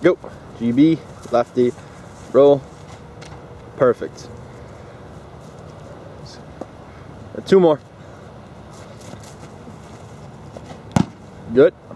Go. GB, lefty, roll. Perfect. 2 more. Good.